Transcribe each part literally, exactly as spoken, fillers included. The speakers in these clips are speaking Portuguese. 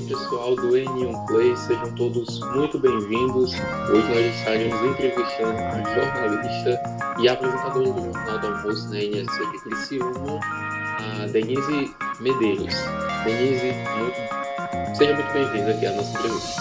pessoal do N um Play, sejam todos muito bem-vindos. Hoje nós estaremos entrevistando a jornalista e apresentadora do Jornal do Almoço na N S C de Criciúma, a Denise Medeiros. Denise, muito... seja muito bem-vinda aqui à nossa entrevista.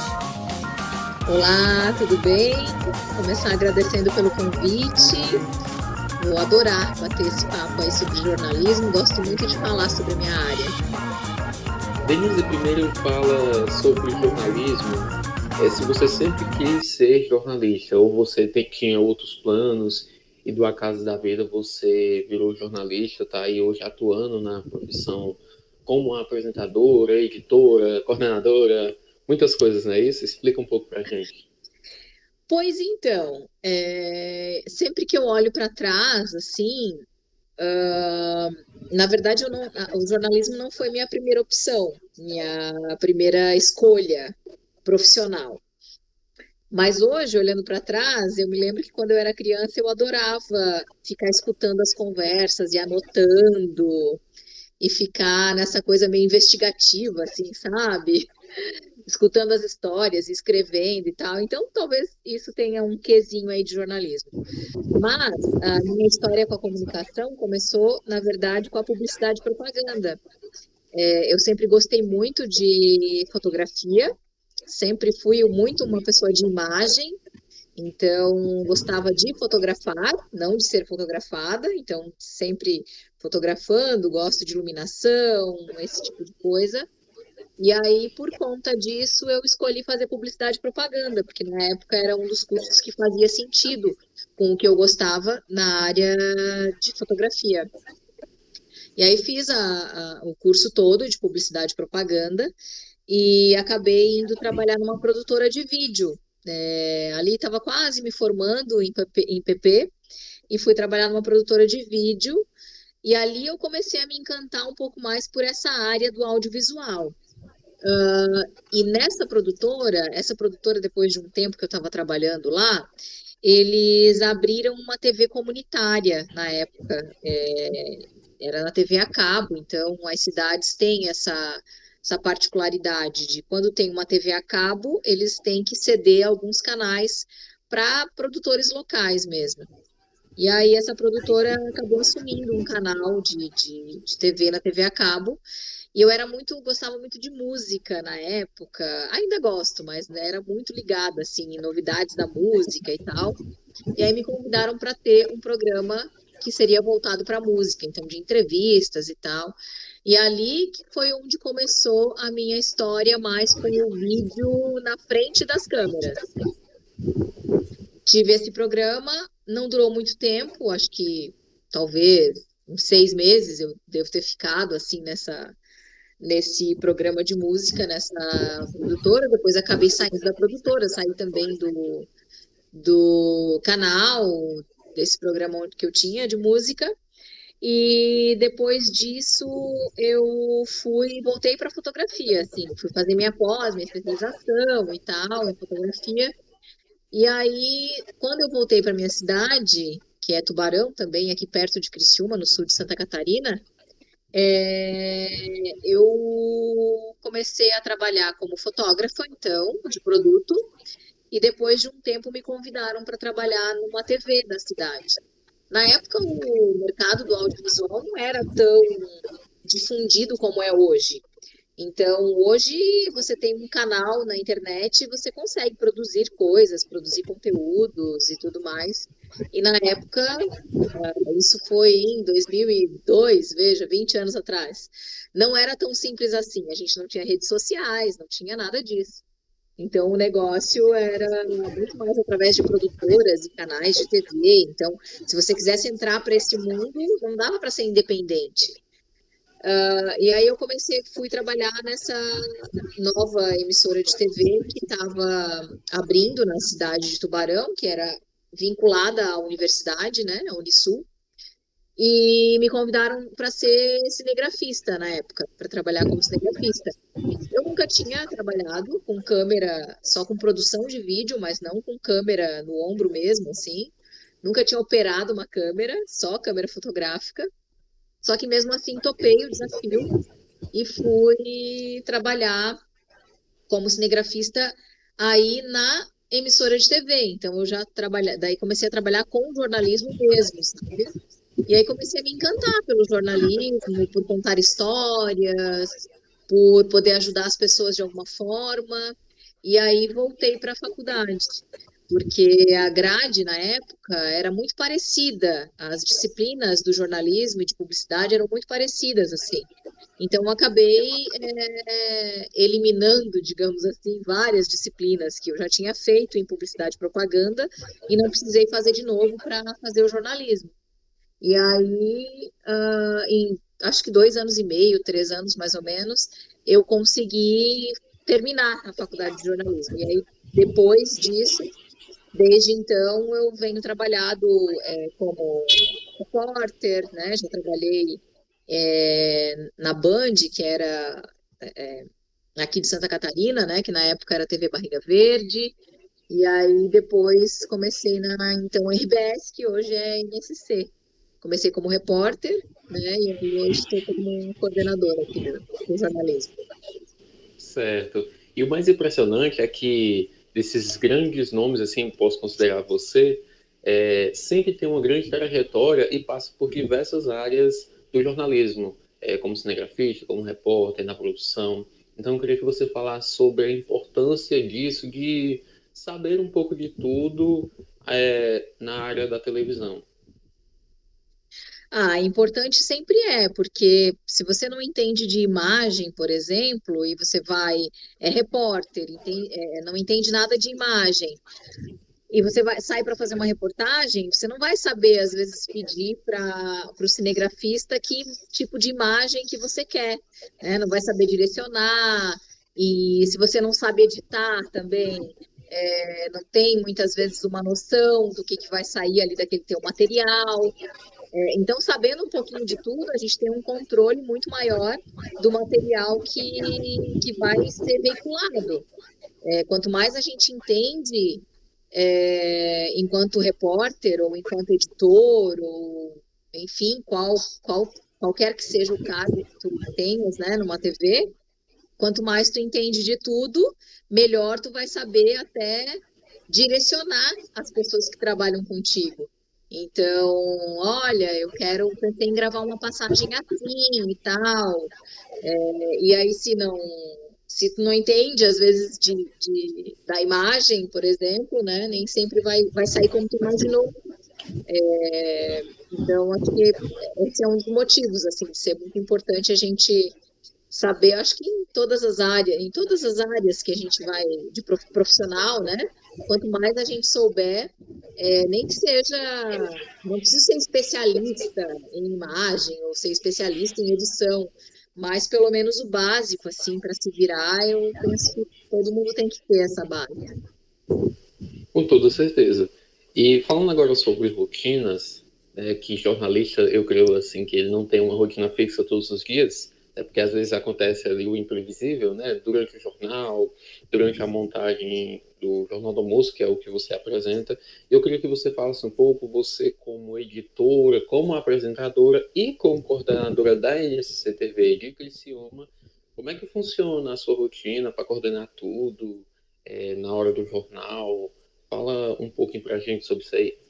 Olá, tudo bem? Vou começar agradecendo pelo convite. Vou adorar bater esse papo aí sobre jornalismo. Gosto muito de falar sobre a minha área. Denise, primeiro fala sobre jornalismo. É, se você sempre quis ser jornalista ou você tem, tinha outros planos e do acaso da vida você virou jornalista, tá aí hoje atuando na profissão como apresentadora, editora, coordenadora, muitas coisas, não é isso? Explica um pouco pra gente. Pois então, é... sempre que eu olho para trás, assim, uh... na verdade eu não... o jornalismo não foi minha primeira opção, minha primeira escolha profissional. Mas hoje, olhando para trás, eu me lembro que quando eu era criança eu adorava ficar escutando as conversas e anotando e ficar nessa coisa meio investigativa, assim, sabe? Escutando as histórias, escrevendo e tal. Então, talvez isso tenha um quesinho aí de jornalismo. Mas a minha história com a comunicação começou, na verdade, com a publicidade e propaganda. É, eu sempre gostei muito de fotografia, sempre fui muito uma pessoa de imagem, então gostava de fotografar, não de ser fotografada, então sempre fotografando, gosto de iluminação, esse tipo de coisa. E aí, por conta disso, eu escolhi fazer publicidade e propaganda, porque na época era um dos cursos que fazia sentido com o que eu gostava na área de fotografia. E aí fiz a, a, o curso todo de publicidade e propaganda e acabei indo trabalhar numa produtora de vídeo. É, ali estava quase me formando em P P e fui trabalhar numa produtora de vídeo e ali eu comecei a me encantar um pouco mais por essa área do audiovisual. Uh, e nessa produtora, essa produtora, depois de um tempo que eu estava trabalhando lá, eles abriram uma T V comunitária na época, é, era na T V a cabo, então as cidades têm essa, essa particularidade de quando tem uma T V a cabo, eles têm que ceder alguns canais para produtores locais mesmo. E aí essa produtora acabou assumindo um canal de, de, de T V na T V a cabo, e eu era muito, gostava muito de música na época, ainda gosto, mas né, era muito ligada assim, em novidades da música e tal. E aí me convidaram para ter um programa que seria voltado para música, então de entrevistas e tal. E ali que foi onde começou a minha história mais com o vídeo na frente das câmeras. Tive esse programa, não durou muito tempo, acho que talvez uns seis meses eu devo ter ficado assim nessa nesse programa de música, nessa produtora, depois acabei saindo da produtora, saí também do, do canal, desse programa que eu tinha de música, e depois disso eu fui, voltei para fotografia, assim, fui fazer minha pós, minha especialização e tal, em fotografia, e aí, quando eu voltei para minha cidade, que é Tubarão também, aqui perto de Criciúma, no sul de Santa Catarina, é, eu comecei a trabalhar como fotógrafa, então, de produto, e depois de um tempo me convidaram para trabalhar numa T V da cidade. Na época, o mercado do audiovisual não era tão difundido como é hoje. Então, hoje você tem um canal na internet e você consegue produzir coisas, produzir conteúdos e tudo mais. E na época, isso foi em dois mil e dois, veja, vinte anos atrás. Não era tão simples assim, a gente não tinha redes sociais, não tinha nada disso. Então, o negócio era muito mais através de produtoras e canais de T V. Então, se você quisesse entrar para esse mundo, não dava para ser independente. Uh, e aí eu comecei, fui trabalhar nessa nova emissora de T V que estava abrindo na cidade de Tubarão, que era vinculada à universidade, né, a Unisul, e me convidaram para ser cinegrafista na época, para trabalhar como cinegrafista. Eu nunca tinha trabalhado com câmera, só com produção de vídeo, mas não com câmera no ombro mesmo, assim. Nunca tinha operado uma câmera, só câmera fotográfica. Só que mesmo assim topei o desafio e fui trabalhar como cinegrafista aí na emissora de T V. Então eu já trabalhei, daí comecei a trabalhar com jornalismo mesmo, sabe? E aí comecei a me encantar pelo jornalismo, por contar histórias, por poder ajudar as pessoas de alguma forma. E aí voltei para a faculdade, porque a grade na época era muito parecida, as disciplinas do jornalismo e de publicidade eram muito parecidas, assim. Então, eu acabei é, eliminando, digamos assim, várias disciplinas que eu já tinha feito em publicidade e propaganda e não precisei fazer de novo para fazer o jornalismo. E aí, ah, em acho que dois anos e meio, três anos mais ou menos, eu consegui terminar a faculdade de jornalismo. E aí, depois disso, desde então, eu venho trabalhado é, como repórter, né? Já trabalhei é, na Band, que era é, aqui de Santa Catarina, né? Que na época era T V Barriga Verde. E aí depois comecei na então R B S, que hoje é N S C. Comecei como repórter, né? E aí hoje estou como coordenadora aqui do, do jornalismo. Certo. E o mais impressionante é que desses grandes nomes, assim, posso considerar você, é, sempre tem uma grande trajetória e passa por diversas áreas do jornalismo, é, como cinegrafista, como repórter, na produção. Então, eu queria que você falasse sobre a importância disso, de saber um pouco de tudo, é, na área da televisão. Ah, importante sempre é, porque se você não entende de imagem, por exemplo, e você vai, é repórter, enten- é, não entende nada de imagem, e você vai, sai para fazer uma reportagem, você não vai saber, às vezes, pedir para o cinegrafista que tipo de imagem que você quer, né? Não vai saber direcionar, e se você não sabe editar também, é, não tem muitas vezes uma noção do que, que vai sair ali daquele teu material. É, então, sabendo um pouquinho de tudo, a gente tem um controle muito maior do material que, que vai ser veiculado. É, quanto mais a gente entende é, enquanto repórter ou enquanto editor ou enfim, qual, qual, qualquer que seja o cargo que tu tenhas, né, numa T V, quanto mais tu entende de tudo, melhor tu vai saber até direcionar as pessoas que trabalham contigo. Então, olha, eu quero, pensei em gravar uma passagem assim e tal. É, e aí, se não, se tu não entende, às vezes, de, de- da imagem, por exemplo, né, nem sempre vai, vai sair como tu imaginou. É, então, acho que esse é um dos motivos, assim, de ser muito importante a gente saber, acho que em todas as áreas, em todas as áreas que a gente vai de prof- profissional, né? Quanto mais a gente souber, é, nem que seja, não precisa ser especialista em imagem ou ser especialista em edição, mas pelo menos o básico, assim, para se virar, eu penso que todo mundo tem que ter essa base. Com toda certeza. E falando agora sobre rotinas, né, que jornalista, eu creio assim que ele não tem uma rotina fixa todos os dias, né, porque às vezes acontece ali o imprevisível, né, durante o jornal, durante a montagem do Jornal do Almoço, que é o que você apresenta. Eu queria que você falasse um pouco, você como editora, como apresentadora e como coordenadora da N S C T V de Criciúma, como é que funciona a sua rotina para coordenar tudo, é, na hora do jornal? Fala um pouquinho pra gente sobre isso aí.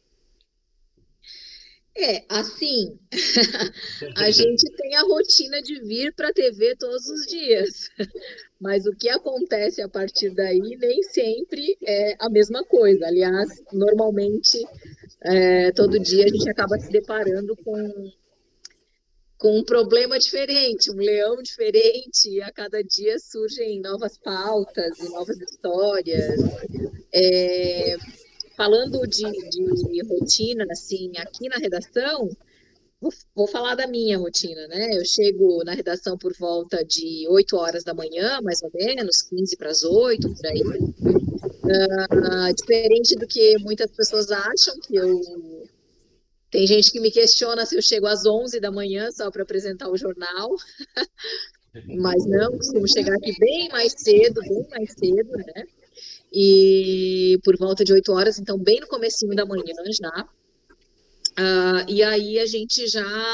É, assim, a gente tem a rotina de vir para a T V todos os dias, mas o que acontece a partir daí nem sempre é a mesma coisa. Aliás, normalmente, é, todo dia a gente acaba se deparando com, com um problema diferente, um leão diferente, e a cada dia surgem novas pautas e novas histórias. É, falando de, de rotina, assim, aqui na redação, Vou, vou falar da minha rotina, né? Eu chego na redação por volta de oito horas da manhã, mais ou menos, quinze para as oito, por aí. Ah, diferente do que muitas pessoas acham, que eu. Tem gente que me questiona se eu chego às onze da manhã só para apresentar o jornal, mas não, costumo chegar aqui bem mais cedo, bem mais cedo, né? E por volta de oito horas, então bem no comecinho da manhã já. Ah, e aí a gente já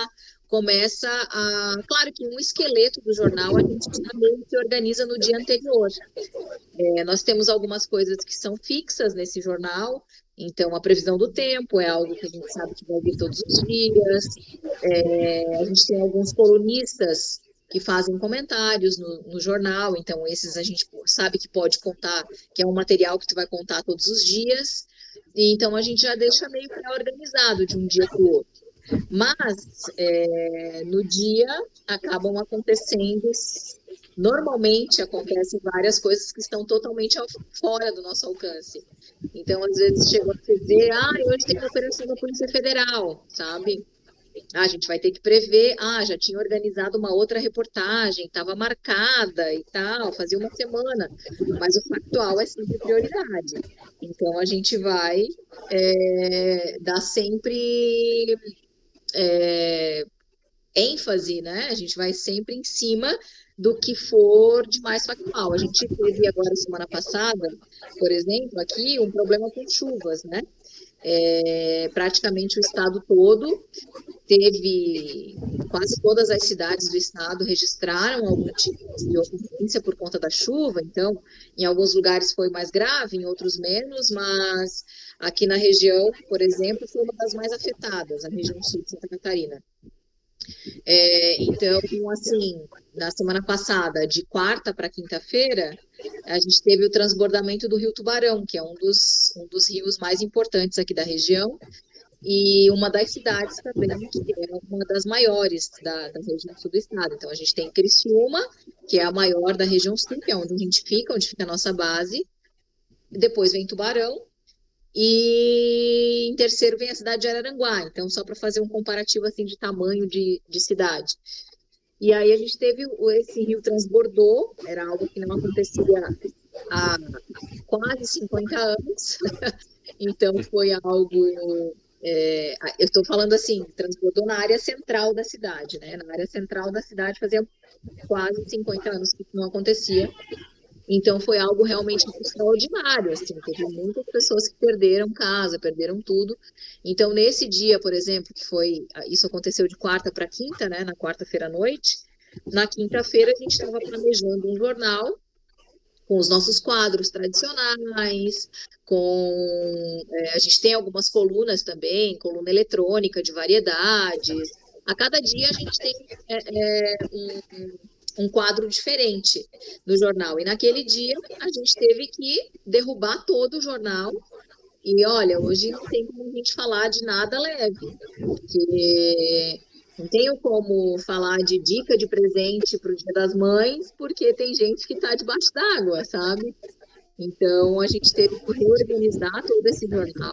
começa a... Claro que um esqueleto do jornal a gente já meio que organiza no dia anterior. É, nós temos algumas coisas que são fixas nesse jornal, então a previsão do tempo é algo que a gente sabe que vai vir todos os dias. É, a gente tem alguns colunistas que fazem comentários no, no jornal, então esses a gente sabe que pode contar, que é um material que tu vai contar todos os dias, e então a gente já deixa meio pré-organizado de um dia para o outro. Mas é, no dia acabam acontecendo, normalmente acontecem várias coisas que estão totalmente fora do nosso alcance. Então, às vezes chegou a dizer, ah, hoje tem uma operação da Polícia Federal, sabe? Ah, a gente vai ter que prever, ah, já tinha organizado uma outra reportagem, estava marcada e tal, fazia uma semana, mas o factual é sempre prioridade. Então, a gente vai é, dar sempre é, ênfase, né? A gente vai sempre em cima do que for de mais factual. A gente teve agora, semana passada, por exemplo, aqui, um problema com chuvas, né? É, praticamente o estado todo teve, quase todas as cidades do estado registraram algum tipo de ocorrência por conta da chuva, então, em alguns lugares foi mais grave, em outros menos, mas aqui na região, por exemplo, foi uma das mais afetadas, a região sul de Santa Catarina. É, então, assim, na semana passada, de quarta para quinta-feira, a gente teve o transbordamento do Rio Tubarão, que é um dos, um dos rios mais importantes aqui da região, e uma das cidades também, que é uma das maiores da, da região sul do estado. Então, a gente tem Criciúma, que é a maior da região sul, que é onde a gente fica, onde fica a nossa base. Depois vem Tubarão, e em terceiro vem a cidade de Araranguá. Então, só para fazer um comparativo assim de tamanho de, de cidade. E aí a gente teve esse rio transbordou, era algo que não acontecia há quase cinquenta anos. Então, foi algo... É, eu estou falando assim, transbordou na área central da cidade, né? Na área central da cidade fazia quase cinquenta anos que isso não acontecia. Então, foi algo realmente extraordinário, assim, teve muitas pessoas que perderam casa, perderam tudo. Então, nesse dia, por exemplo, que foi, isso aconteceu de quarta para quinta, né, na quarta-feira à noite, na quinta-feira a gente estava planejando um jornal com os nossos quadros tradicionais, com, é, a gente tem algumas colunas também, coluna eletrônica de variedades. A cada dia a gente tem é, é, um um quadro diferente do jornal. E naquele dia, a gente teve que derrubar todo o jornal. E, olha, hoje não tem como a gente falar de nada leve, porque não tenho como falar de dica de presente para o Dia das Mães, porque tem gente que está debaixo d'água, sabe? Então, a gente teve que reorganizar todo esse jornal,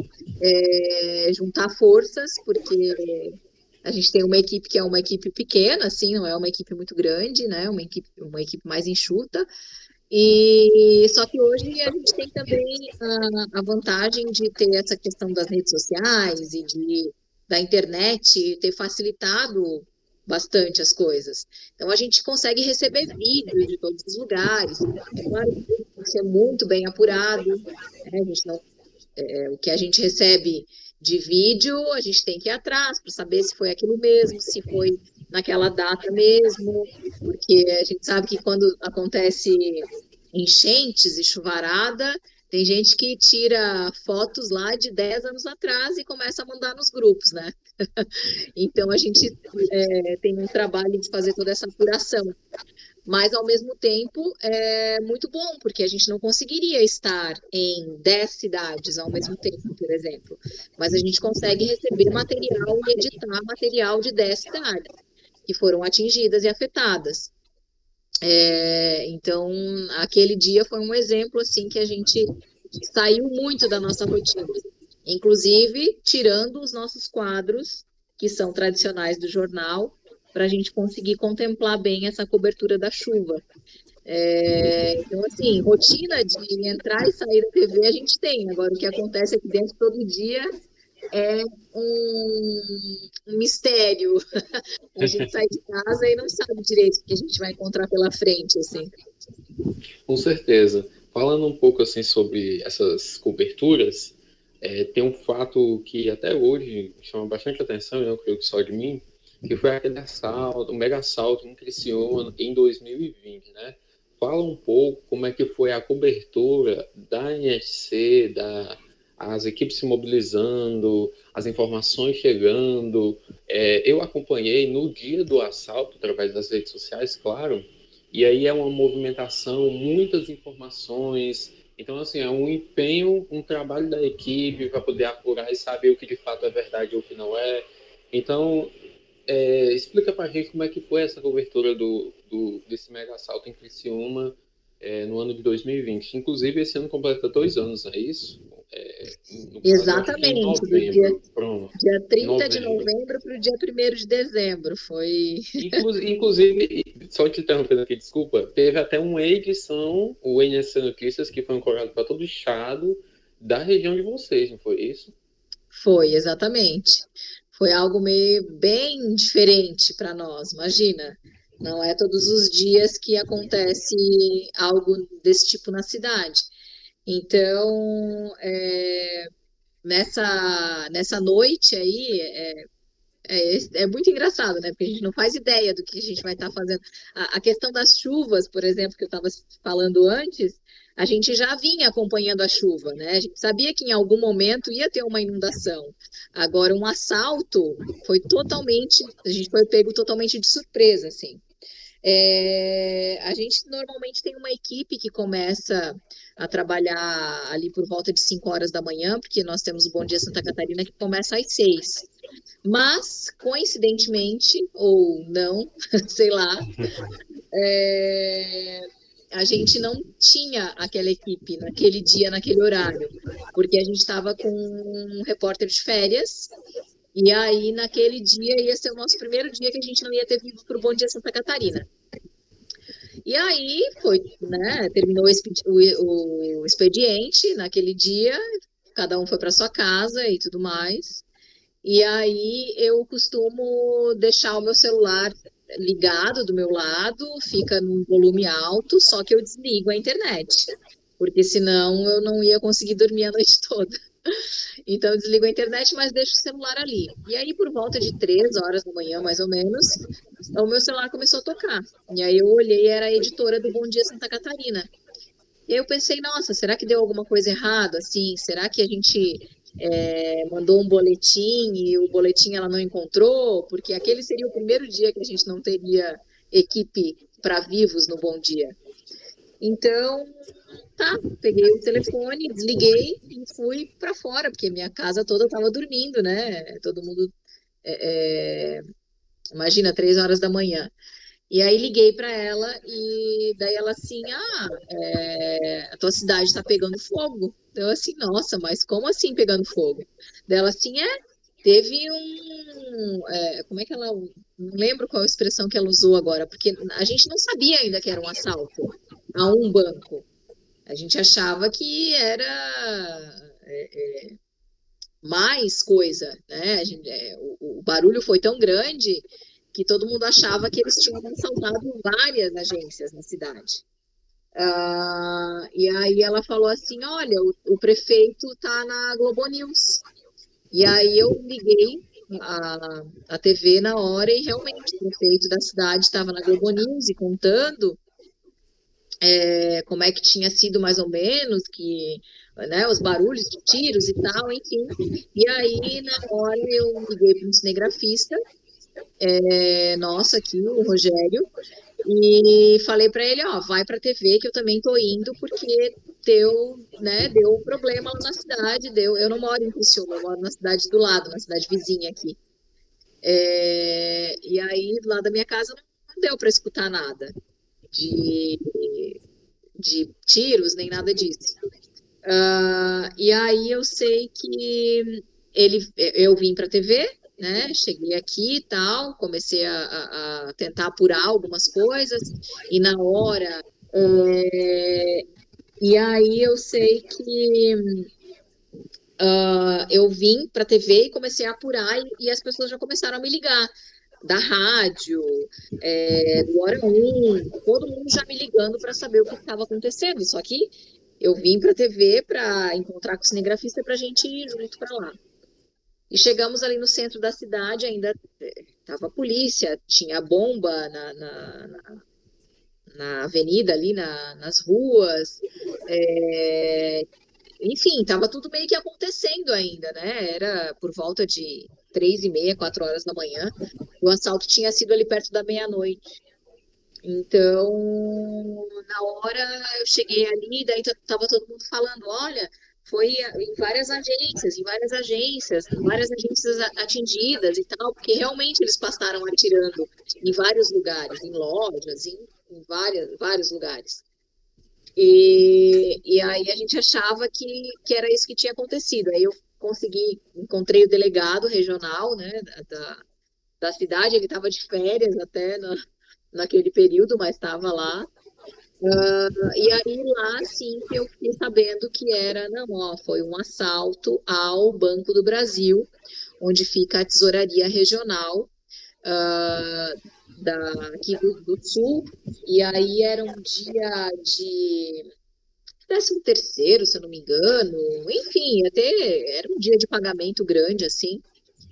é, juntar forças, porque... A gente tem uma equipe que é uma equipe pequena, assim, não é uma equipe muito grande, né? Uma equipe, uma equipe mais enxuta. E só que hoje a gente tem também a, a vantagem de ter essa questão das redes sociais e de, da internet ter facilitado bastante as coisas. Então a gente consegue receber vídeos de todos os lugares. É claro que tem que ser muito bem apurado, né? A gente não, é, o que a gente recebe de vídeo, a gente tem que ir atrás para saber se foi aquilo mesmo, se foi naquela data mesmo, porque a gente sabe que quando acontece enchentes e chuvarada, tem gente que tira fotos lá de dez anos atrás e começa a mandar nos grupos, né? Então a gente é, tem um trabalho de fazer toda essa apuração. Mas, ao mesmo tempo, é muito bom, porque a gente não conseguiria estar em dez cidades ao mesmo tempo, por exemplo. Mas a gente consegue receber material e editar material de dez cidades que foram atingidas e afetadas. É, então, aquele dia foi um exemplo, assim, que a gente saiu muito da nossa rotina. Inclusive, tirando os nossos quadros, que são tradicionais do jornal, para a gente conseguir contemplar bem essa cobertura da chuva. É, então, assim, rotina de entrar e sair da T V a gente tem. Agora, o que acontece aqui dentro todo dia é um, um mistério. A gente sai de casa e não sabe direito o que a gente vai encontrar pela frente, assim. Com certeza. Falando um pouco, assim, sobre essas coberturas, é, tem um fato que até hoje chama bastante atenção, eu creio que só de mim, que foi aquele assalto, o mega assalto em Criciúma em dois mil e vinte, né? Fala um pouco como é que foi a cobertura da N S C, da, as equipes se mobilizando, as informações chegando. É, eu acompanhei no dia do assalto, através das redes sociais, claro, e aí é uma movimentação, muitas informações. Então, assim, é um empenho, um trabalho da equipe para poder apurar e saber o que de fato é verdade ou o que não é. Então, é, explica para a gente como é que foi essa cobertura do, do, desse mega assalto em Criciúma é, no ano de dois mil e vinte. Inclusive, esse ano completa dois anos, é isso? É, no caso, eu acho que em Exatamente, do dia, novembro. Pronto, dia trinta de novembro. novembro para o dia primeiro de dezembro. Foi. Inclu- Inclusive, só te interrompendo aqui, desculpa, teve até uma edição, o N S C Notícias, que foi ancorado para todo o estado da região de vocês, não foi isso? Foi, exatamente. Foi algo meio bem diferente para nós, imagina. Não é todos os dias que acontece algo desse tipo na cidade. Então, é, nessa, nessa noite aí, é, é, é muito engraçado, né? Porque a gente não faz ideia do que a gente vai estar fazendo. A, a questão das chuvas, por exemplo, que eu estava falando antes, a gente já vinha acompanhando a chuva, né? A gente sabia que em algum momento ia ter uma inundação. Agora, um assalto foi totalmente, a gente foi pego totalmente de surpresa, assim. É, a gente normalmente tem uma equipe que começa a trabalhar ali por volta de cinco horas da manhã, porque nós temos o Bom Dia Santa Catarina que começa às seis. Mas, coincidentemente, ou não, sei lá, é, a gente não tinha aquela equipe naquele dia, naquele horário, porque a gente estava com um repórter de férias, e aí naquele dia ia ser o nosso primeiro dia que a gente não ia ter vivo para o Bom Dia Santa Catarina. E aí foi, né, terminou o, expedi o, o expediente naquele dia, cada um foi para sua casa e tudo mais. E aí eu costumo deixar o meu celular ligado do meu lado, fica num volume alto, só que eu desligo a internet, porque senão eu não ia conseguir dormir a noite toda. Então eu desligo a internet, mas deixo o celular ali. E aí por volta de três horas da manhã, mais ou menos, o meu celular começou a tocar. E aí eu olhei, era a editora do Bom Dia Santa Catarina. E aí eu pensei, nossa, será que deu alguma coisa errada? Assim, será que a gente é, mandou um boletim e o boletim ela não encontrou? Porque aquele seria o primeiro dia que a gente não teria equipe para vivos no Bom Dia. Então, tá, peguei o telefone, desliguei e fui para fora, porque minha casa toda estava dormindo, né? Todo mundo, é, é, imagina, três horas da manhã. E aí liguei para ela e daí ela assim, ah, é, a tua cidade está pegando fogo. Eu assim, nossa, mas como assim pegando fogo? Daí ela assim, é, teve um, é, como é que ela, não lembro qual a expressão que ela usou agora, porque a gente não sabia ainda que era um assalto a um banco. A gente achava que era é, é, mais coisa, né? A gente, é, o, o barulho foi tão grande que todo mundo achava que eles tinham assaltado várias agências na cidade. Ah, e aí ela falou assim, olha, o, o prefeito está na Globo News. E aí eu liguei a, a T V na hora e realmente o prefeito da cidade estava na Globo News e contando é, como é que tinha sido mais ou menos, que, né, os barulhos de tiros e tal, enfim. E aí, na hora, eu liguei para um cinegrafista, é, nossa, aqui, o Rogério, e falei para ele, ó, vai para a T V que eu também tô indo, porque deu, né, deu problema lá na cidade, deu, eu não moro em Criciúma, eu moro na cidade do lado, na cidade vizinha aqui. É, e aí, lá da minha casa, não deu para escutar nada de, de tiros, nem nada disso. Uh, e aí eu sei que ele, eu vim para a T V, né? Cheguei aqui e tal, comecei a, a, a tentar apurar algumas coisas, e na hora. É, e aí eu sei que uh, eu vim para a T V e comecei a apurar, e, e as pessoas já começaram a me ligar. Da rádio, é, do Hora um, todo mundo já me ligando para saber o que estava acontecendo. Só que eu vim para a T V para encontrar com o cinegrafista para a gente ir junto para lá. E chegamos ali no centro da cidade, ainda tava a polícia, tinha bomba na, na, na, na avenida ali, na, nas ruas, é, enfim, tava tudo meio que acontecendo ainda, né? Era por volta de três e meia, quatro horas da manhã. O assalto tinha sido ali perto da meia-noite. Então, na hora eu cheguei ali, daí t- tava todo mundo falando, olha, foi em várias agências, em várias agências, várias agências a- atingidas e tal, porque realmente eles passaram atirando em vários lugares, em lojas, em, em várias, vários lugares. E, e aí a gente achava que, que era isso que tinha acontecido. Aí eu consegui, encontrei o delegado regional, né, da, da, da cidade, ele estava de férias até na, naquele período, mas estava lá. E aí lá sim que eu fiquei sabendo que era, não, ó, foi um assalto ao Banco do Brasil, onde fica a tesouraria regional ah, da, aqui do, do Sul. E aí era um dia de décimo terceiro, se eu não me engano, enfim, até era um dia de pagamento grande, assim.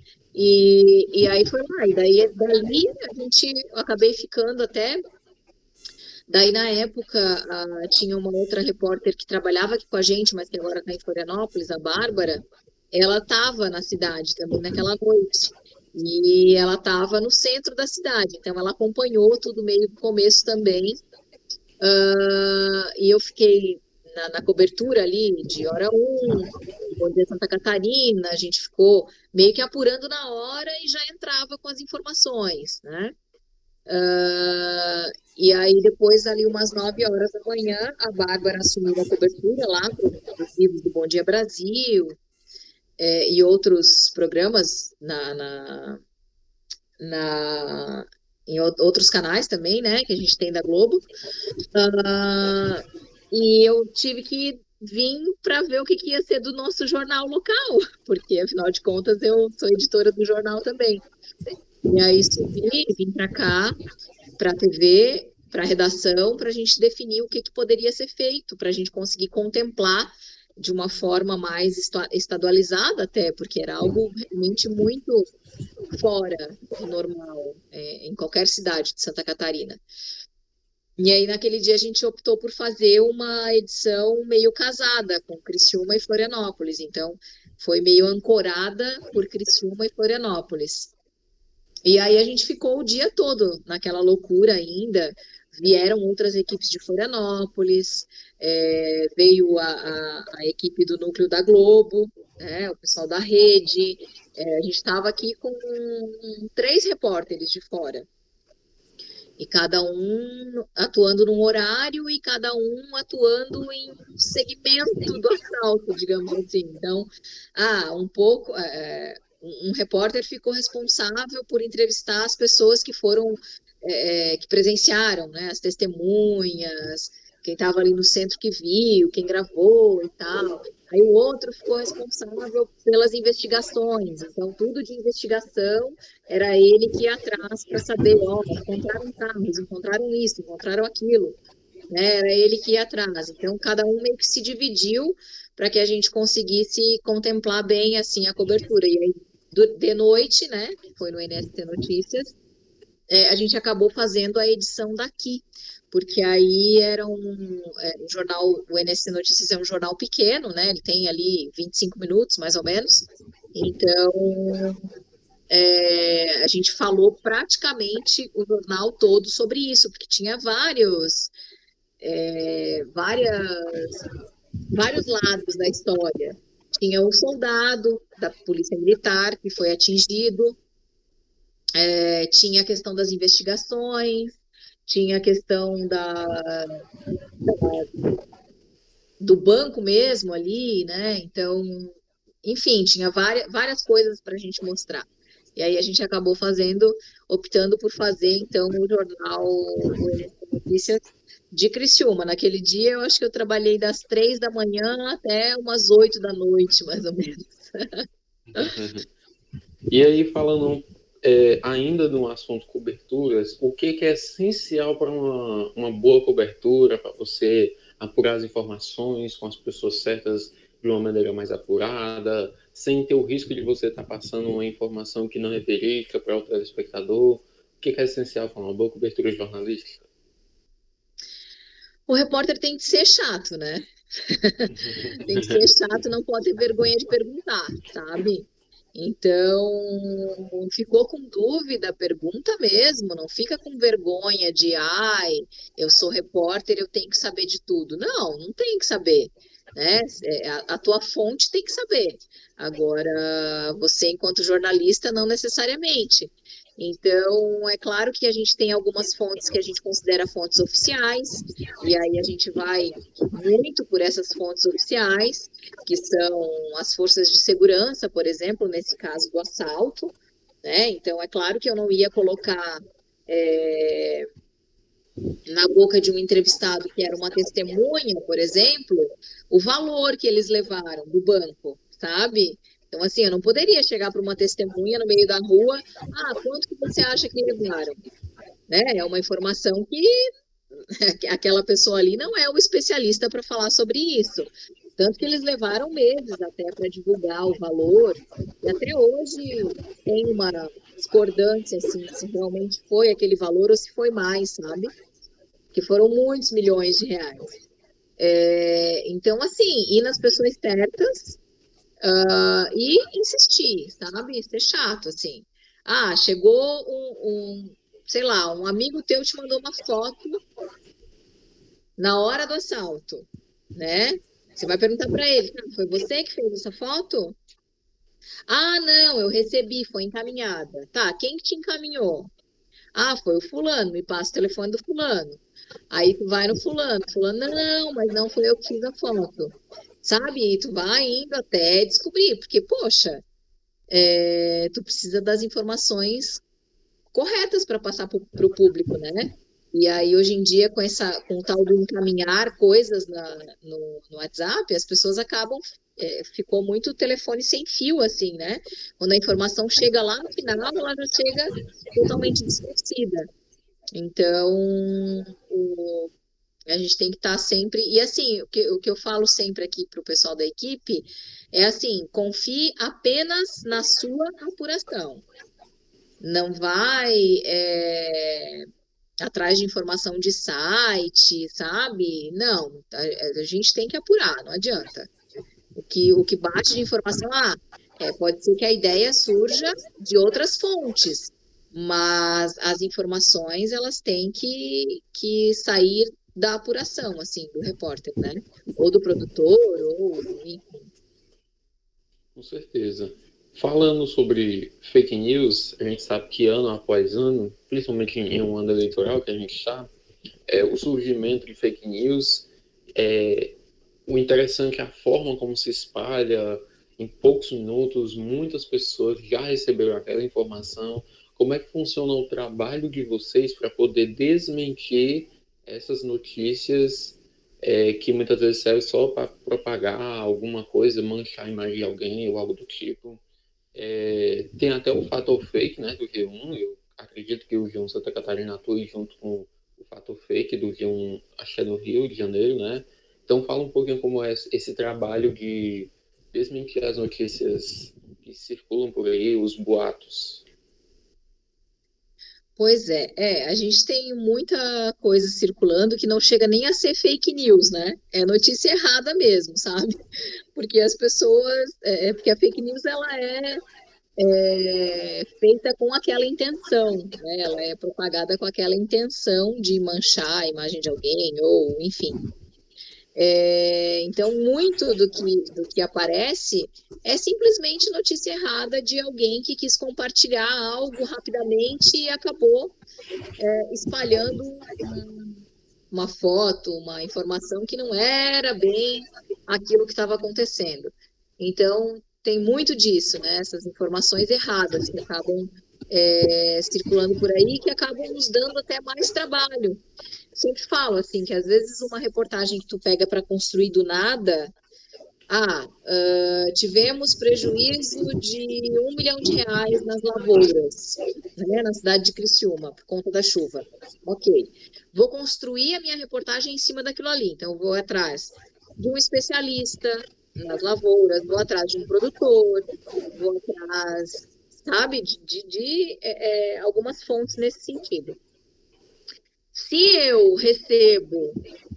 E, e aí foi lá, e daí dali a gente eu acabei ficando até. Daí, na época, ah, tinha uma outra repórter que trabalhava aqui com a gente, mas que agora está em Florianópolis, a Bárbara. Ela estava na cidade também naquela noite. E ela estava no centro da cidade, então ela acompanhou tudo meio do começo também. Ah, e eu fiquei na, na cobertura ali de hora um, Bom Dia Santa Catarina, a gente ficou meio que apurando na hora e já entrava com as informações, né? Ah, e aí, depois, ali, umas nove horas da manhã, a Bárbara assumiu a cobertura lá para os livros do Bom Dia Brasil, é, e outros programas na, na, na- em ou- outros canais também, né, que a gente tem da Globo. Ah, e eu tive que vir para ver o que, que ia ser do nosso jornal local, porque, afinal de contas, eu sou editora do jornal também. E aí, subi, vim para cá para a T V, para a redação, para a gente definir o que, que poderia ser feito, para a gente conseguir contemplar de uma forma mais estadualizada até, porque era algo realmente muito fora do normal, é, em qualquer cidade de Santa Catarina. E aí, naquele dia, a gente optou por fazer uma edição meio casada com Criciúma e Florianópolis. Então, foi meio ancorada por Criciúma e Florianópolis. E aí a gente ficou o dia todo naquela loucura ainda. Vieram outras equipes de Florianópolis, é, veio a, a, a equipe do núcleo da Globo, né, o pessoal da rede. É, a gente estava aqui com três repórteres de fora, e cada um atuando num horário e cada um atuando em um segmento do assalto, digamos assim. Então, ah, um pouco. É, um um repórter ficou responsável por entrevistar as pessoas que foram, é, é, que presenciaram, né, as testemunhas, quem estava ali no centro que viu, quem gravou e tal. Aí o outro ficou responsável pelas investigações. Então, tudo de investigação era ele que ia atrás para saber, ó, encontraram carros, encontraram isso, encontraram aquilo, né? Era ele que ia atrás. Então, cada um meio que se dividiu para que a gente conseguisse contemplar bem assim a cobertura. E aí, do- de noite, né, que foi no N S T Notícias, é, a gente acabou fazendo a edição daqui, porque aí era um, é, um jornal, o N S T Notícias é um jornal pequeno, né? Ele tem ali vinte e cinco minutos, mais ou menos. Então, é, a gente falou praticamente o jornal todo sobre isso, porque tinha vários, é, várias, vários lados da história. Tinha o soldado da Polícia Militar que foi atingido, é, tinha a questão das investigações, tinha a questão da, do banco mesmo ali, né? Então, enfim, tinha várias, várias coisas para a gente mostrar. E aí a gente acabou fazendo, optando por fazer, então, o jornal o N S Notícias de Criciúma. Naquele dia, eu acho que eu trabalhei das três da manhã até umas oito da noite, mais ou menos. E aí, falando é, ainda no assunto coberturas, o que, que é essencial para uma, uma boa cobertura, para você apurar as informações com as pessoas certas de uma maneira mais apurada, sem ter o risco de você estar passando uma informação que não é verídica para o telespectador? O que é essencial para uma boa cobertura jornalística? O repórter tem que ser chato, né? Tem que ser chato, não pode ter vergonha de perguntar, sabe? Então, ficou com dúvida, pergunta mesmo, não fica com vergonha de, ai, eu sou repórter, eu tenho que saber de tudo. Não, não tem que saber, né? É, A, a tua fonte tem que saber. Agora, você, enquanto jornalista, não necessariamente. Então, é claro que a gente tem algumas fontes que a gente considera fontes oficiais, e aí a gente vai muito por essas fontes oficiais, que são as forças de segurança, por exemplo, nesse caso do assalto, né? Então, é claro que eu não ia colocar é, na boca de um entrevistado que era uma testemunha, por exemplo, o valor que eles levaram do banco, sabe? Então, assim, eu não poderia chegar para uma testemunha no meio da rua, ah, quanto que você acha que levaram? Né? É uma informação que aquela pessoa ali não é o especialista para falar sobre isso. Tanto que eles levaram meses até para divulgar o valor, e até hoje tem uma discordância assim, se realmente foi aquele valor ou se foi mais, sabe? Que foram muitos milhões de reais. É, então, assim, ir nas pessoas certas uh, e insistir, sabe? Ser chato, assim. Ah, chegou um, um, sei lá, um amigo teu te mandou uma foto na hora do assalto, né? Você vai perguntar para ele, ah, foi você que fez essa foto? Ah, não, eu recebi, foi encaminhada. Tá, quem que te encaminhou? Ah, foi o fulano, me passa o telefone do fulano. Aí tu vai no fulano, fulano, não, mas não foi eu que fiz a foto. Sabe? E tu vai indo até descobrir, porque, poxa, é, tu precisa das informações corretas para passar para o público, né? E aí, hoje em dia, com essa, com o tal do encaminhar coisas na, no, no WhatsApp, as pessoas acabam, é, ficou muito telefone sem fio, assim, né? Quando a informação chega lá no final, ela já chega totalmente distorcida. Então, o, a gente tem que estar sempre. E assim, o que, o que eu falo sempre aqui para o pessoal da equipe é assim: confie apenas na sua apuração. Não vai. É, atrás de informação de site, sabe? Não, a, a gente tem que apurar, não adianta. O que, o que bate de informação, ah, é, pode ser que a ideia surja de outras fontes, mas as informações, elas têm que, que sair da apuração, assim, do repórter, né? Ou do produtor, ou, enfim. Com certeza. Falando sobre fake news, a gente sabe que ano após ano, principalmente em um ano eleitoral que a gente está, é, o surgimento de fake news, é, o interessante é a forma como se espalha. Em poucos minutos, muitas pessoas já receberam aquela informação. Como é que funciona o trabalho de vocês para poder desmentir essas notícias é, que muitas vezes servem só para propagar alguma coisa, manchar a imagem de alguém ou algo do tipo? É, tem até o fator fake, né, do G um. Eu acredito que o G um Santa Catarina atua junto com o fator fake do G um, acho que é no Rio de Janeiro, né? Então fala um pouquinho como é esse trabalho de desmentir as notícias que circulam por aí, os boatos. Pois é, é, a gente tem muita coisa circulando que não chega nem a ser fake news, né? É notícia errada mesmo, sabe? Porque as pessoas, é, é porque a fake news ela é, é feita com aquela intenção, né? Ela é propagada com aquela intenção de manchar a imagem de alguém, ou enfim. É, então, muito do que, do que aparece é simplesmente notícia errada de alguém que quis compartilhar algo rapidamente e acabou é, espalhando um- uma foto, uma informação que não era bem aquilo que estava acontecendo. Então, tem muito disso, né? Essas informações erradas que acabam é, circulando por aí, que acabam nos dando até mais trabalho. Sempre falo assim que às vezes uma reportagem que tu pega para construir do nada, ah, ah, tivemos prejuízo de um milhão de reais nas lavouras, né, na cidade de Criciúma, por conta da chuva. Ok. Vou construir a minha reportagem em cima daquilo ali. Então, eu vou atrás de um especialista, nas lavouras, vou atrás de um produtor, vou atrás, sabe, de, de, de é, é, algumas fontes nesse sentido. Se eu recebo,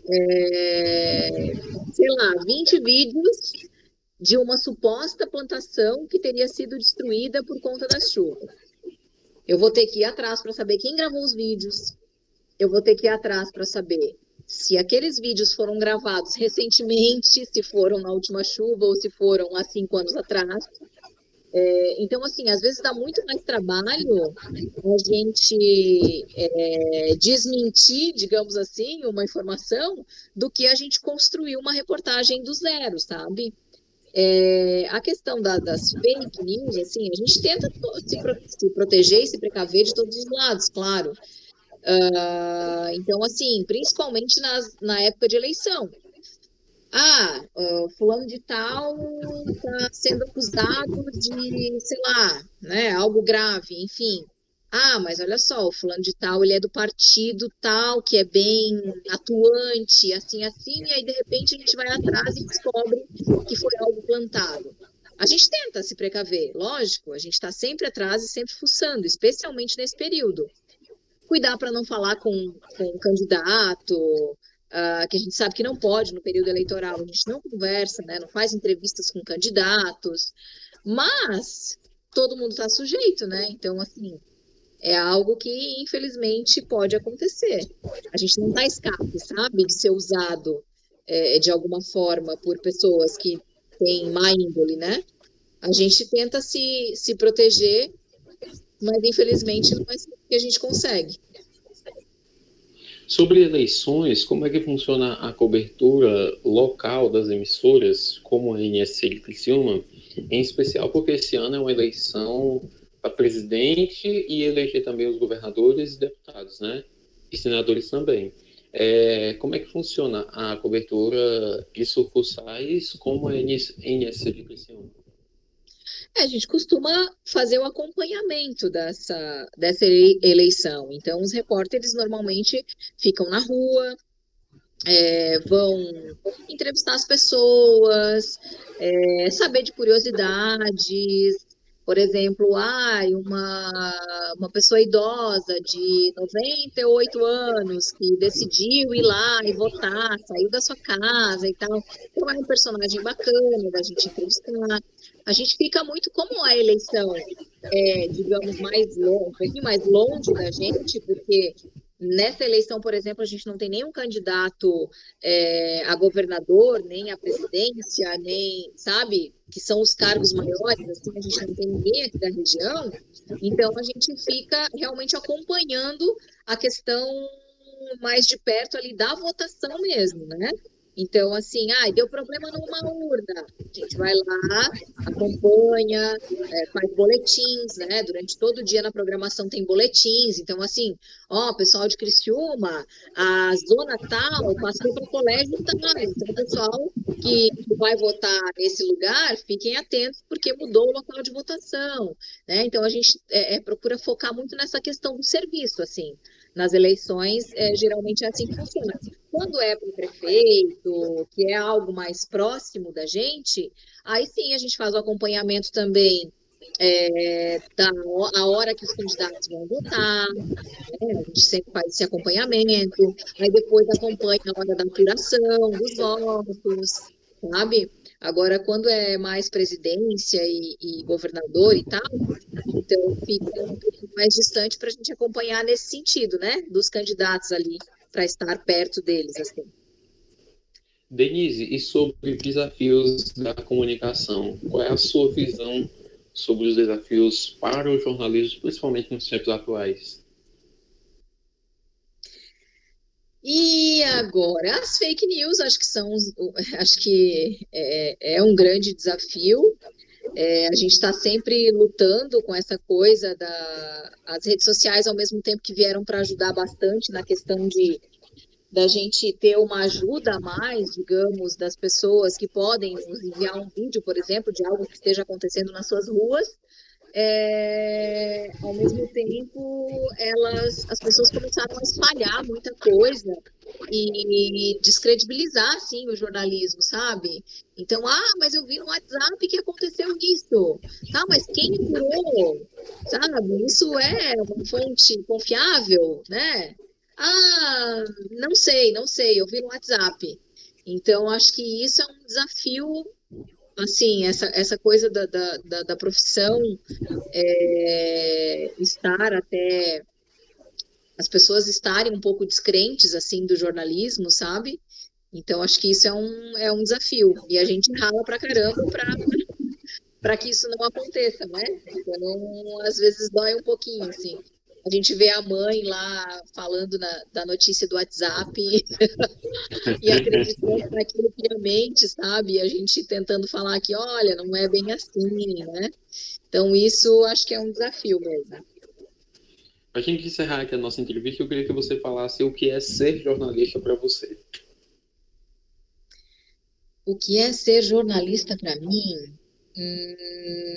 é, sei lá, vinte vídeos de uma suposta plantação que teria sido destruída por conta das chuvas, eu vou ter que ir atrás para saber quem gravou os vídeos, eu vou ter que ir atrás para saber se aqueles vídeos foram gravados recentemente, se foram na última chuva ou se foram há cinco anos atrás. É, então, assim, às vezes dá muito mais trabalho a gente é, desmentir, digamos assim, uma informação do que a gente construir uma reportagem do zero, sabe? É, a questão da, das fake news, assim, a gente tenta se, se proteger e se precaver de todos os lados, claro. Uh, então, assim, principalmente nas, na época de eleição. Ah, uh, fulano de tal está sendo acusado de, sei lá, né, algo grave, enfim. Ah, mas olha só, o fulano de tal, ele é do partido tal, que é bem atuante, assim, assim, e aí de repente a gente vai atrás e descobre que foi algo plantado. A gente tenta se precaver, lógico, a gente está sempre atrás e sempre fuçando, especialmente nesse período. Cuidar para não falar com, com o candidato, uh, que a gente sabe que não pode no período eleitoral, a gente não conversa, né, não faz entrevistas com candidatos, mas todo mundo está sujeito, né? Então, assim, é algo que, infelizmente, pode acontecer. A gente não está escape, sabe, de ser usado é, de alguma forma por pessoas que têm má índole, né? A gente tenta se, se proteger, mas, infelizmente, não é assim que a gente consegue. Sobre eleições, como é que funciona a cobertura local das emissoras, como a N S C de Criciúma, em especial porque esse ano é uma eleição para presidente e eleger também os governadores e deputados, né? E senadores também. É, como é que funciona a cobertura de sucursais como a N S C de Criciúma? É, a gente costuma fazer o acompanhamento dessa, dessa eleição. Então, os repórteres normalmente ficam na rua, é, vão entrevistar as pessoas, é, saber de curiosidades. Por exemplo, ah, uma, uma pessoa idosa de noventa e oito anos que decidiu ir lá e votar, saiu da sua casa e tal. Então, é um personagem bacana da gente entrevistar. A gente fica muito, como a eleição é, digamos, mais longe, um pouquinho mais longe da gente, porque nessa eleição, por exemplo, a gente não tem nenhum candidato é, a governador, nem a presidência, nem, sabe, que são os cargos maiores, assim, a gente não tem ninguém aqui da região, então a gente fica realmente acompanhando a questão mais de perto ali da votação mesmo, né? Então, assim, ah, deu problema numa urna. A gente vai lá, acompanha, é, faz boletins, né? Durante todo o dia na programação tem boletins. Então, assim, ó, pessoal de Criciúma, a zona tal passou para o colégio tal. Então, o pessoal que vai votar nesse lugar, fiquem atentos, porque mudou o local de votação, né? Então, a gente é, é, procura focar muito nessa questão do serviço, assim. Nas eleições, é, geralmente é assim que funciona. Quando é para o prefeito, que é algo mais próximo da gente, aí sim a gente faz o acompanhamento também é, da a hora que os candidatos vão votar, né? A gente sempre faz esse acompanhamento, aí depois acompanha a hora da apuração dos votos, sabe? Agora, quando é mais presidência e, e governador e tal, então fica um pouco mais distante para a gente acompanhar nesse sentido, né? Dos candidatos ali, para estar perto deles, assim. Denise, e sobre desafios da comunicação, qual é a sua visão sobre os desafios para o jornalismo, principalmente nos tempos atuais? E agora, as fake news, acho que são, acho que é, é um grande desafio. É, a gente está sempre lutando com essa coisa da, as redes sociais, ao mesmo tempo que vieram para ajudar bastante na questão de da gente ter uma ajuda a mais, digamos, das pessoas que podem nos enviar um vídeo, por exemplo, de algo que esteja acontecendo nas suas ruas. é, ao mesmo tempo, elas, as pessoas começaram a espalhar muita coisa e descredibilizar, assim, o jornalismo, sabe? Então, ah, mas eu vi no WhatsApp que aconteceu isso. Tá, mas quem apurou? Sabe? Isso é uma fonte confiável, né? Ah, não sei, não sei, eu vi no WhatsApp. Então, acho que isso é um desafio, assim, essa, essa coisa da, da, da, da profissão é, estar até as pessoas estarem um pouco descrentes assim do jornalismo, sabe? Então acho que isso é um, é um desafio e a gente rala pra caramba para para que isso não aconteça, né? Então às vezes dói um pouquinho assim. A gente vê a mãe lá falando na, da notícia do WhatsApp e acreditando naquilo piamente, sabe? E a gente tentando falar que, olha, não é bem assim, né? Então, isso acho que é um desafio mesmo. Para a gente encerrar aqui a nossa entrevista, eu queria que você falasse o que é ser jornalista para você. O que é ser jornalista para mim? Hum...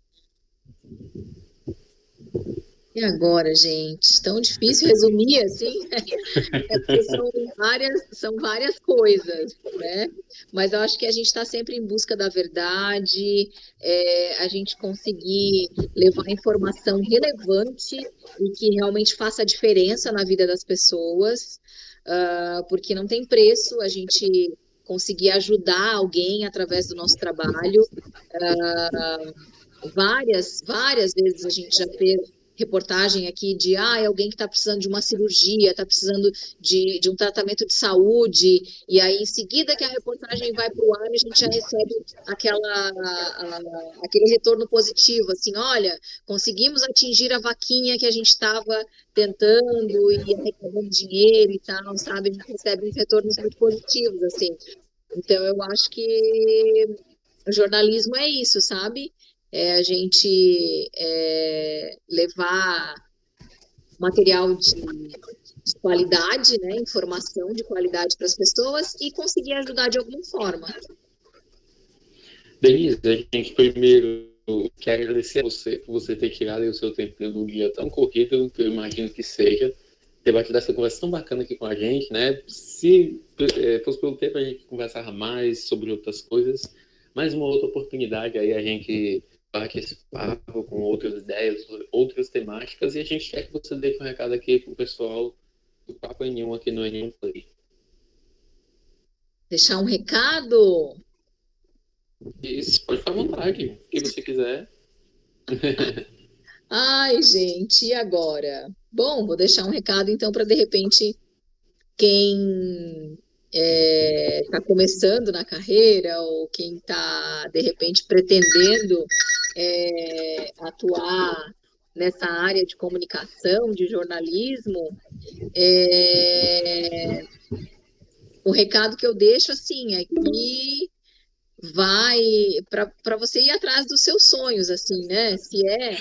E agora, gente? Tão difícil resumir assim? É porque são várias, são várias coisas, né? Mas eu acho que a gente está sempre em busca da verdade, é, a gente conseguir levar informação relevante e que realmente faça a diferença na vida das pessoas, uh, porque não tem preço a gente conseguir ajudar alguém através do nosso trabalho. Uh, várias, várias vezes a gente já fez reportagem aqui de ah, é alguém que está precisando de uma cirurgia, está precisando de, de um tratamento de saúde, e aí em seguida que a reportagem vai para o ar, a gente já recebe aquela, a, aquele retorno positivo, assim, olha, conseguimos atingir a vaquinha que a gente estava tentando e arrecadando dinheiro e tal, sabe? A gente recebe uns retornos muito positivos, assim. Então, eu acho que o jornalismo é isso, sabe? É a gente é, levar material de, de qualidade, né, informação de qualidade para as pessoas e conseguir ajudar de alguma forma. Denise, a gente primeiro quer agradecer a você por você ter tirado o seu tempo num dia tão corrido, que eu imagino que seja, ter batido essa conversa tão bacana aqui com a gente, né? Se é, fosse pelo tempo, a gente conversava mais sobre outras coisas, mais uma outra oportunidade aí a gente bate esse papo com outras ideias, outras temáticas, e a gente quer que você deixe um recado aqui pro pessoal do Papo N um aqui no N um Play. Deixar um recado? Isso, pode ficar à vontade, o que você quiser. Ai, gente, e agora? Bom, vou deixar um recado então para de repente quem está é, começando na carreira ou quem está de repente pretendendo é, atuar nessa área de comunicação, de jornalismo, é, o recado que eu deixo assim é que vai para você ir atrás dos seus sonhos, assim, né? Se é,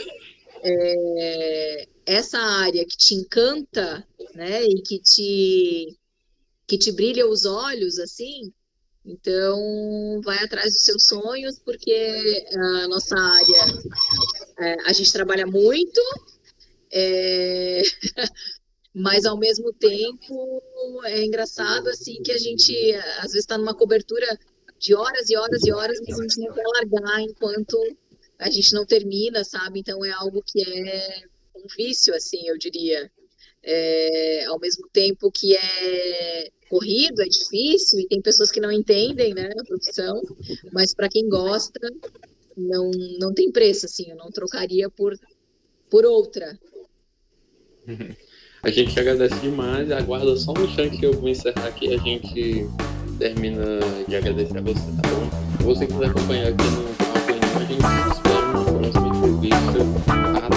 é essa área que te encanta, né? E que te que te brilha os olhos, assim, então vai atrás dos seus sonhos, porque a nossa área é, a gente trabalha muito, é, mas ao mesmo tempo é engraçado assim que a gente às vezes está numa cobertura de horas e horas e horas, mas a gente não quer largar enquanto a gente não termina, sabe? Então é algo que é um vício, assim, eu diria. É, ao mesmo tempo que é corrido, é difícil, e tem pessoas que não entendem, né, a profissão, mas para quem gosta, não, não tem preço, assim, eu não trocaria por, por outra. A gente agradece demais, aguarda só um instante que eu vou encerrar aqui, a gente termina de agradecer a você, tá bom? Se você quiser acompanhar aqui no Papo N um, a gente se espera na próxima entrevista.